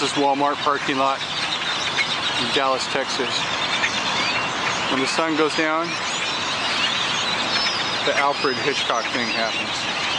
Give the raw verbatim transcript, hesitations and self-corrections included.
is Walmart parking lot in Dallas, Texas. When the sun goes down, the Alfred Hitchcock thing happens.